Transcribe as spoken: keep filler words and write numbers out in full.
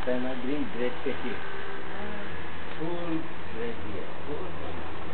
time I bring bread packet. Full bread here. Full bread.